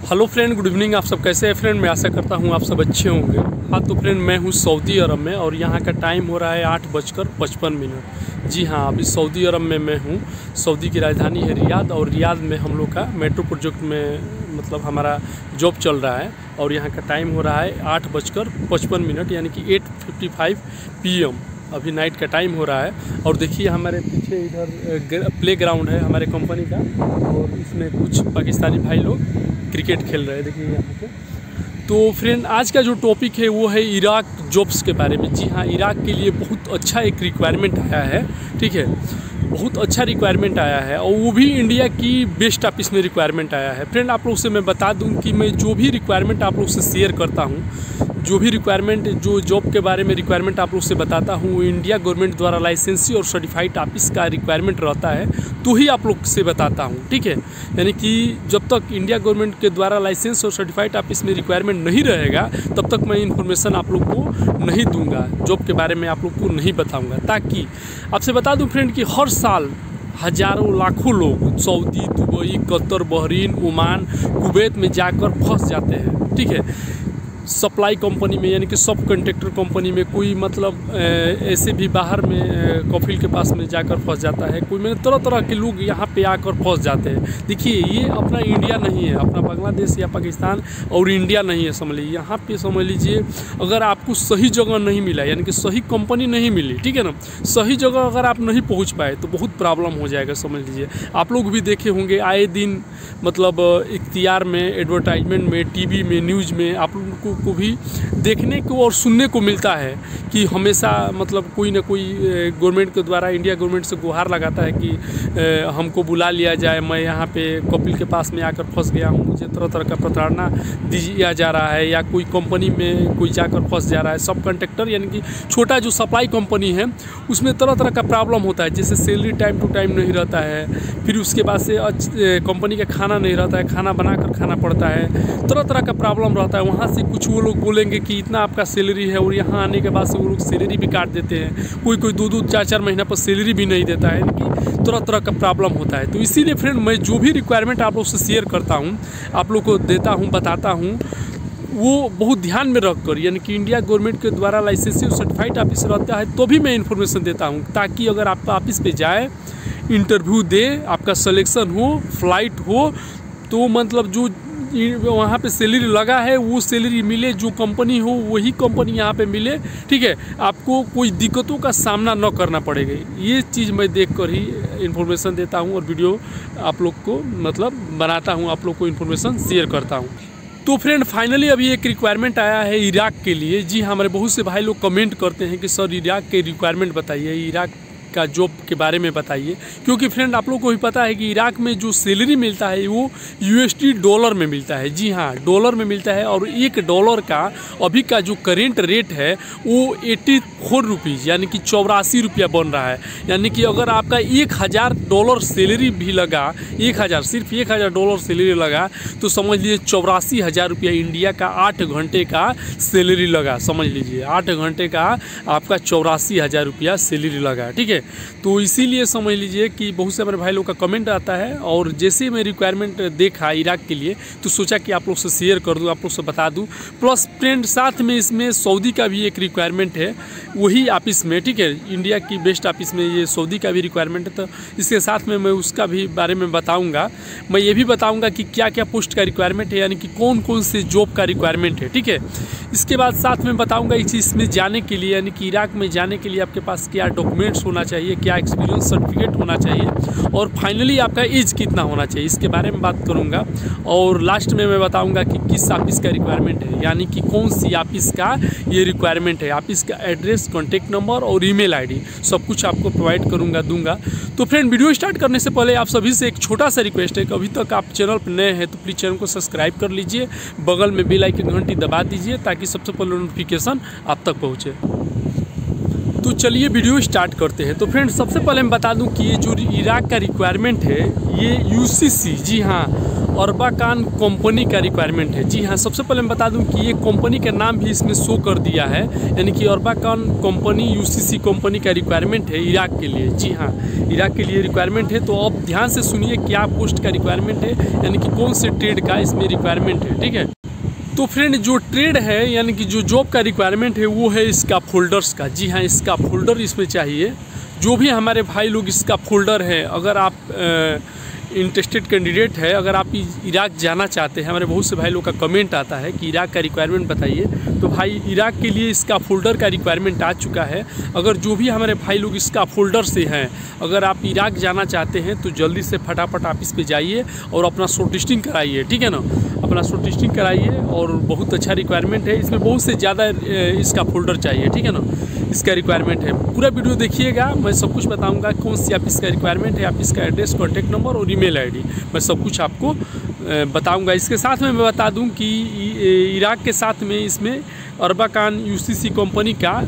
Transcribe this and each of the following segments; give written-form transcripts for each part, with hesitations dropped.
Hello friend, good evening. आप सब कैसे हैं फ्रेंड? मैं आशा करता हूँ आप सब अच्छे होंगे। हाँ तो फ्रेंड, मैं हूँ सऊदी अरब में और यहाँ का टाइम हो रहा है 8:55। जी हाँ, अभी सऊदी अरब में मैं हूँ। सऊदी की राजधानी है रियाद और रियाद में हम लोग का मेट्रो प्रोजेक्ट में मतलब हमारा जॉब चल रहा है और यहाँ का टाइम हो रहा है 8:55 यानी कि 8:55 PM। अभी नाइट का टाइम हो रहा है और देखिए हमारे पीछे इधर प्ले ग्राउंड है हमारे कंपनी का और इसमें कुछ पाकिस्तानी भाई लोग क्रिकेट खेल रहे हैं, देखिए यहाँ पे। तो फ्रेंड, आज का जो टॉपिक है वो है इराक जॉब्स के बारे में। जी हाँ, इराक के लिए बहुत अच्छा एक रिक्वायरमेंट आया है, ठीक है, बहुत अच्छा रिक्वायरमेंट आया है और वो भी इंडिया की बेस्ट ऑफिस में रिक्वायरमेंट आया है। फ्रेंड, आप लोग से मैं बता दूं कि मैं जो भी रिक्वायरमेंट आप लोग से शेयर करता हूं, जो भी रिक्वायरमेंट, जो जॉब के बारे में रिक्वायरमेंट आप लोग से बताता हूं, वो इंडिया गवर्नमेंट द्वारा लाइसेंसी और सर्टिफाइड ऑफिस का रिक्वायरमेंट रहता है तो ही आप लोग से बताता हूं, ठीक है। यानी कि जब तक इंडिया गवर्नमेंट के द्वारा लाइसेंस और सर्टिफाइड ऑफिस में रिक्वायरमेंट नहीं रहेगा तब तक मैं इन्फॉर्मेशन आप लोग को नहीं दूंगा, जॉब के बारे में आप लोग को नहीं बताऊँगा। ताकि आपसे बता दूँ फ्रेंड कि हर साल हज़ारों लाखों लोग Saudi, Dubai, Qatar, Bahrain, Oman, Kuwait में जाकर फंस जाते हैं, ठीक है। सप्लाई कंपनी में यानी कि सब कंट्रैक्टर कंपनी में, कोई मतलब ऐसे भी बाहर में कफिल के पास में जाकर फंस जाता है, कोई में तरह तरह के लोग यहाँ पे आकर फंस जाते हैं। देखिए, ये अपना इंडिया नहीं है, अपना बांग्लादेश या पाकिस्तान और इंडिया नहीं है, समझ लीजिए। यहाँ पे समझ लीजिए अगर आपको सही जगह नहीं मिला यानी कि सही कंपनी नहीं मिली, ठीक है ना, सही जगह अगर आप नहीं पहुँच पाए तो बहुत प्रॉब्लम हो जाएगा, समझ लीजिए। आप लोग भी देखे होंगे आए दिन मतलब इख्तियार में, एडवर्टाइजमेंट में, टीवी में, न्यूज़ में आप लोगों को भी देखने को और सुनने को मिलता है कि हमेशा मतलब कोई ना कोई गवर्नमेंट के द्वारा, इंडिया गवर्नमेंट से गुहार लगाता है कि हमको बुला लिया जाए, मैं यहाँ पे कपिल के पास में आकर फंस गया हूँ, मुझे तरह तरह का प्रताड़ना दिया जा रहा है, या कोई कंपनी में कोई जाकर फंस जा रहा है। सब कंट्रैक्टर यानी कि छोटा जो सप्लाई कंपनी है उसमें तरह तरह का प्रॉब्लम होता है, जैसे सैलरी टाइम टू टाइम नहीं रहता है, फिर उसके बाद से कंपनी का खाना नहीं रहता है, खाना बनाकर खाना पड़ता है, तरह तरह का प्रॉब्लम रहता है। वहाँ से कुछ वो लोग बोलेंगे कि इतना आपका सैलरी है और यहाँ आने के बाद से वो लोग सैलरी भी काट देते हैं, कोई कोई 2-2, 4-4 महीना पर सैलरी भी नहीं देता है, यानी कि तरह तरह का प्रॉब्लम होता है। तो इसीलिए फ्रेंड, मैं जो भी रिक्वायरमेंट आप लोग से शेयर करता हूँ, आप लोग को देता हूँ, बताता हूँ, वो बहुत ध्यान में रख कर, यानी कि इंडिया गवर्नमेंट के द्वारा लाइसेंसी और सर्टिफाइड ऑफिस रहता है तो भी मैं इन्फॉर्मेशन देता हूँ, ताकि अगर आप ऑफिस पे जाए, इंटरव्यू दे, आपका सिलेक्शन हो, फ्लाइट हो, तो मतलब जो वहाँ पे सैलरी लगा है वो सैलरी मिले, जो कंपनी हो वही कंपनी यहाँ पे मिले, ठीक है। आपको कोई दिक्कतों का सामना न करना पड़ेगा। ये चीज़ मैं देखकर ही इन्फॉर्मेशन देता हूँ और वीडियो आप लोग को मतलब बनाता हूँ, आप लोग को इन्फॉर्मेशन शेयर करता हूँ। तो फ्रेंड, फाइनली अभी एक रिक्वायरमेंट आया है इराक के लिए। जी हाँ, हमारे बहुत से भाई लोग कमेंट करते हैं कि सर इराक के रिक्वायरमेंट बताइए, इराक का जॉब के बारे में बताइए, क्योंकि फ्रेंड आप लोग को भी पता है कि इराक में जो सैलरी मिलता है वो USD डॉलर में मिलता है। जी हाँ, डॉलर में मिलता है और $1 का अभी का जो करेंट रेट है वो 84 रुपीज़ यानी कि 84 रुपया बन रहा है। यानी कि अगर आपका $1000 सैलरी भी लगा, 1000, सिर्फ $1000 सैलरी लगा तो समझ लीजिए 84,000 रुपया इंडिया का 8 घंटे का सैलरी लगा। समझ लीजिए 8 घंटे का आपका 84,000 रुपया सैलरी लगा, ठीक है। तो इसीलिए समझ लीजिए कि बहुत से हमारे भाई लोग का कमेंट आता है और जैसे मैं रिक्वायरमेंट देखा इराक के लिए तो सोचा कि आप लोग से शेयर कर दूं, आप लोग से बता दूं। प्लस फ्रेंड, साथ में इसमें सऊदी का भी एक रिक्वायरमेंट है, वही ऑफिस में, ठीक है, इंडिया की बेस्ट ऑफिस में ये सऊदी का भी रिक्वायरमेंट है। तो इसके साथ में मैं उसका भी बारे में बताऊँगा। मैं ये भी बताऊँगा कि क्या क्या पोस्ट का रिक्वायरमेंट है, यानी कि कौन कौन से जॉब का रिक्वायरमेंट है, ठीक है। इसके बाद साथ में बताऊँगा इसमें जाने के लिए, यानी कि इराक में जाने के लिए आपके पास क्या डॉक्यूमेंट्स होना चाहिए, क्या एक्सपीरियंस सर्टिफिकेट होना चाहिए और फाइनली आपका एज कितना होना चाहिए, इसके बारे में बात करूंगा। और लास्ट में मैं बताऊंगा कि किस ऑफिस का रिक्वायरमेंट है, यानी कि कौन सी ऑफिस का ये रिक्वायरमेंट है, ऑफिस का एड्रेस, कॉन्टैक्ट नंबर और ईमेल आईडी सब कुछ आपको प्रोवाइड दूंगा। तो फ्रेंड, वीडियो स्टार्ट करने से पहले आप सभी से एक छोटा सा रिक्वेस्ट है कि अभी तक आप चैनल पर नए हैं तो प्लीज़ चैनल को सब्सक्राइब कर लीजिए, बगल में बेल आइकन घंटी दबा दीजिए ताकि सबसे पहले नोटिफिकेशन आप तक पहुँचे। तो चलिए वीडियो स्टार्ट करते हैं। तो फ्रेंड्स, सबसे पहले मैं बता दूं कि ये जो इराक का रिक्वायरमेंट है ये UCC, जी हाँ, अरबाकान कंपनी का रिक्वायरमेंट है। जी हाँ, सबसे पहले मैं बता दूं कि ये कंपनी का नाम भी इसमें शो कर दिया है, यानी कि अरबाकान कंपनी यूसीसी कंपनी का रिक्वायरमेंट है इराक के लिए। जी हाँ, इराक के लिए रिक्वायरमेंट है। तो अब ध्यान से सुनिए क्या पोस्ट का रिक्वायरमेंट है, यानी कि कौन से ट्रेड का इसमें रिक्वायरमेंट है। ठीक है, तो फ्रेंड जो ट्रेड है यानी कि जो जॉब का रिक्वायरमेंट है वो है इसका फोल्डर्स का। जी हाँ, इसका फोल्डर इसमें चाहिए। जो भी हमारे भाई लोग इसका फोल्डर है, अगर आप इंटरेस्टेड कैंडिडेट है, अगर आप इराक जाना चाहते हैं, हमारे बहुत से भाई लोग का कमेंट आता है कि इराक का रिक्वायरमेंट बताइए, तो भाई इराक के लिए इसका फोल्डर का रिक्वायरमेंट आ चुका है। अगर जो भी हमारे भाई लोग इसका फोल्डर से हैं, अगर आप इराक जाना चाहते हैं तो जल्दी से फटाफट आप इस पे जाइए और अपना शॉर्ट लिस्टिंग कराइए। ठीक है ना, अपना शॉर्ट लिस्टिंग कराइए और बहुत अच्छा रिक्वायरमेंट है। इसमें बहुत से ज़्यादा इसका फोल्डर चाहिए। ठीक है ना, इसका रिक्वायरमेंट है। पूरा वीडियो देखिएगा, मैं सब कुछ बताऊंगा कौन सी आप इसका रिक्वायरमेंट है, आप इसका एड्रेस, कॉन्टैक्ट नंबर और ईमेल आईडी मैं सब कुछ आपको बताऊंगा। इसके साथ में मैं बता दूं कि इराक के साथ में इसमें अरबाकान यूसीसी कंपनी का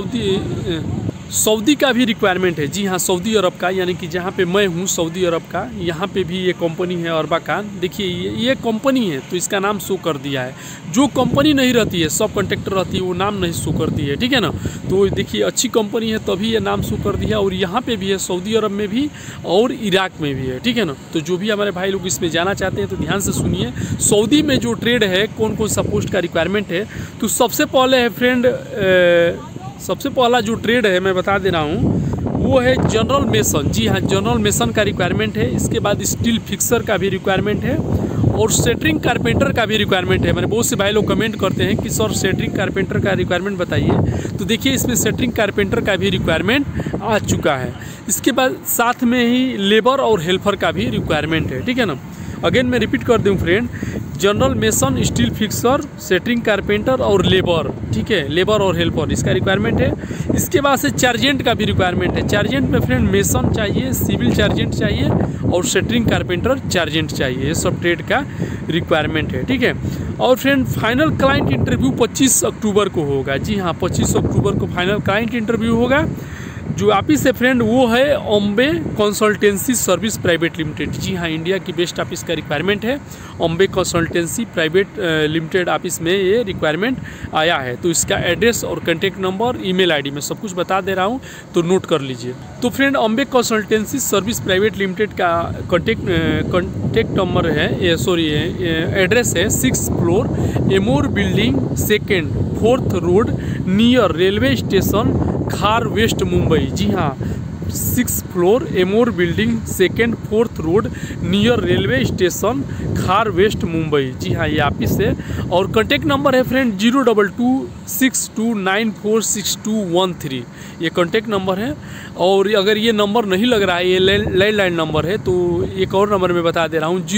सऊदी का भी रिक्वायरमेंट है। जी हाँ, सऊदी अरब का, यानी कि जहाँ पे मैं हूँ सऊदी अरब का, यहाँ पे भी ये कंपनी है अरबाकान। देखिए ये कंपनी है तो इसका नाम शो कर दिया है। जो कंपनी नहीं रहती है, सब कॉन्ट्रैक्टर रहती है, वो नाम नहीं शो करती है। ठीक है ना, तो देखिए अच्छी कंपनी है तभी ये नाम शो कर दिया। और यहाँ पे भी है, सऊदी अरब में भी और इराक में भी है। ठीक है ना, तो जो भी हमारे भाई लोग इसमें जाना चाहते हैं तो ध्यान से सुनिए। सऊदी में जो ट्रेड है, कौन कौन सा पोस्ट का रिक्वायरमेंट है, तो सबसे पहले है फ्रेंड, सबसे पहला जो ट्रेड है मैं बता दे रहा हूँ वो है जनरल मेसन। जी हाँ, जनरल मेसन का रिक्वायरमेंट है। इसके बाद स्टील फिक्सर का भी रिक्वायरमेंट है और सेटरिंग कारपेंटर का भी रिक्वायरमेंट है। मैंने बहुत से भाई लोग कमेंट करते हैं कि सर सेटरिंग कारपेंटर का रिक्वायरमेंट बताइए, तो देखिए इसमें सेटरिंग कारपेंटर का भी रिक्वायरमेंट आ चुका है। इसके बाद साथ में ही लेबर और हेल्पर का भी रिक्वायरमेंट है। ठीक है ना, अगेन मैं रिपीट कर दूं friend, general mason, steel fixer, shuttering carpenter और लेबर। ठीक है, लेबर और हेल्पर इसका रिक्वायरमेंट है। इसके बाद से चार्जेंट का भी रिक्वायरमेंट है। चार्जेंट में फ्रेंड मेसन चाहिए, सिविल चार्जेंट चाहिए और सेटरिंग कारपेंटर चार्जेंट चाहिए। ये सब ट्रेड का रिक्वायरमेंट है। ठीक है, और friend final client interview 25 October को होगा। जी हाँ, 25 अक्टूबर को फाइनल क्लाइंट इंटरव्यू होगा। जो ऑफिस है फ्रेंड वो है Ambe consultancy service private limited. जी हाँ, इंडिया की बेस्ट ऑफिस का रिक्वायरमेंट है। Ambe consultancy private limited office में ये रिक्वायरमेंट आया है। तो इसका एड्रेस और कॉन्टैक्ट नंबर, ईमेल आईडी मैं सब कुछ बता दे रहा हूँ, तो नोट कर लीजिए। तो friend Ambe consultancy service private limited का कॉन्टैक्ट नंबर है, एड्रेस है 6 floor Amor building, 2nd 4th road, near railway station, Khar west, Mumbai. जी हाँ, 6 floor Amor building, 2nd 4th road, near railway station, Khar west, Mumbai. जी हाँ, ये ऑफिस है। और कॉन्टैक्ट नंबर है फ्रेंड 02262946213। ये कॉन्टैक्ट नंबर है। और अगर ये नंबर नहीं लग रहा है, ये लैंडलाइन नंबर है, तो एक और नंबर मैं बता दे रहा हूँ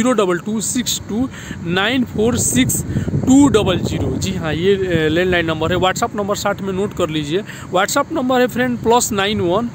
02262946200। जी हाँ, ये लैंडलाइन नंबर है। व्हाट्सअप नंबर साथ में नोट कर लीजिए। व्हाट्सअप नंबर है फ्रेंड +91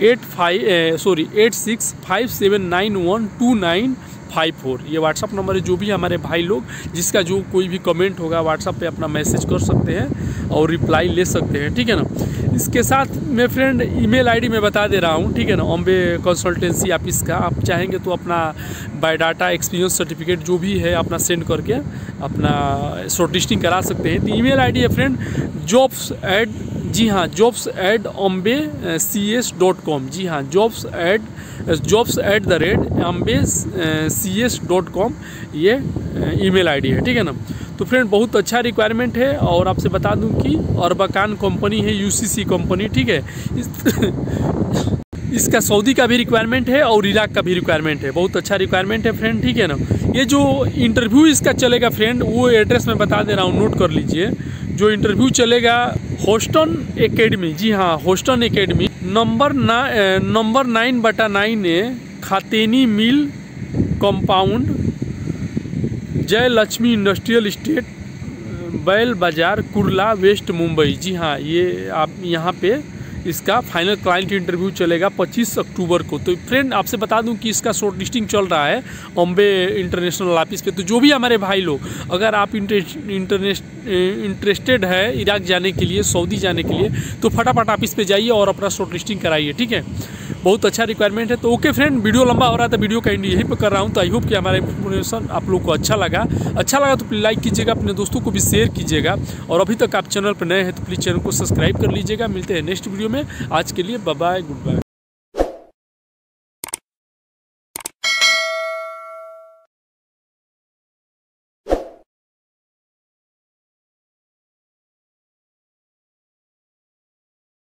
8657912954। ये व्हाट्सअप नंबर है। जो भी हमारे भाई लोग, जिसका जो कोई भी कमेंट होगा व्हाट्सअप पे अपना मैसेज कर सकते हैं और रिप्लाई ले सकते हैं। ठीक है ना, इसके साथ में फ्रेंड ईमेल आईडी मैं बता दे रहा हूँ। ठीक है ना, अम्बे कंसल्टेंसी ऑफिस का, आप चाहेंगे तो अपना बायोडाटा, एक्सपीरियंस सर्टिफिकेट जो भी है अपना सेंड करके अपना शॉर्ट लिस्टिंग करा सकते हैं। तो ईमेल आईडी है फ्रेंड jobs@, जी हाँ, jobs@ambecs.com। जी हाँ, jobs@ambecs.com ये ईमेल आईडी है। ठीक है ना, तो फ्रेंड बहुत अच्छा रिक्वायरमेंट है। और आपसे बता दूं कि अरबाकान कंपनी है, यूसीसी कंपनी। ठीक है, इसका सऊदी का भी रिक्वायरमेंट है और इराक का भी रिक्वायरमेंट है। बहुत अच्छा रिक्वायरमेंट है फ्रेंड। ठीक है ना, ये जो इंटरव्यू इसका चलेगा फ्रेंड, वो एड्रेस मैं बता दे रहा हूँ, नोट कर लीजिए। जो इंटरव्यू चलेगा होस्टन एकेडमी। जी हाँ, होस्टन एकेडमी नंबर 9/9 खातेनी mill compound, Jai Lakshmi industrial estate, बैल बाजार, कुर्ला वेस्ट, मुंबई। जी हाँ, ये आप यहाँ पे इसका फाइनल क्लाइंट इंटरव्यू चलेगा 25 अक्टूबर को। तो फ्रेंड आपसे बता दूं कि इसका शॉर्ट लिस्टिंग चल रहा है अम्बे इंटरनेशनल ऑफिस पे। तो जो भी हमारे भाई लोग, अगर आप इंटरेस्टेड है इराक जाने के लिए, सऊदी जाने के लिए, तो फटाफट ऑफिस पे जाइए और अपना शॉर्ट लिस्टिंग कराइए। ठीक है, बहुत अच्छा रिक्वायरमेंट है। तो ओके फ्रेंड, वीडियो लंबा हो रहा था, वीडियो का एंड यहीं पर कर रहा हूँ। तो आई होप कि हमारा इन्फॉर्मेशन आप लोग को अच्छा लगा तो प्लीज़ लाइक कीजिएगा, अपने दोस्तों को भी शेयर कीजिएगा, और अभी तक आप चैनल पर नए हैं तो प्लीज़ चैनल को सब्सक्राइब कर लीजिएगा। मिलते हैं नेक्स्ट वीडियो में, आज के लिए बाय बाय, गुड बाय।